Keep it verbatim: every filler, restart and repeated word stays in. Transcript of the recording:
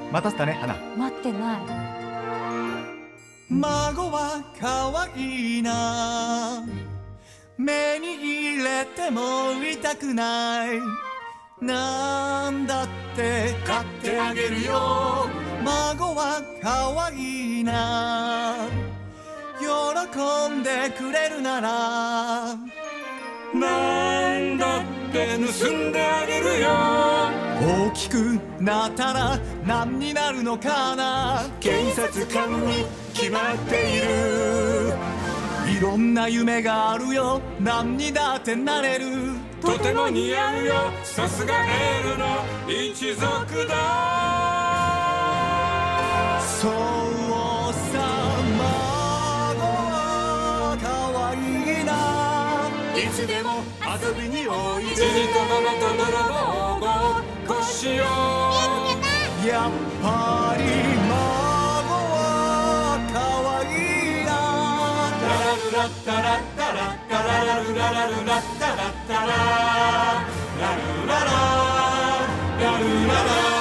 待たせたね、花。 待ってない。 孫は可愛いな、目に入れても痛くない、なんだって買ってあげるよ。孫は可愛いな、喜んでくれるならなんだって盗んであげるよ。 大きくなったら何になるのかな、 警察官に決まっている。 いろんな夢があるよ、何にだってなれる。 とても似合うよ、さすがエールの一族だ。 そうさ、孫は可愛いな、 いつでも遊びにおいで。ジジとママと泥棒ごっこしよう。 やっぱり孫は可愛いな。 ララルラッタラッタラッタララルララルラッタラッタララルラララルララ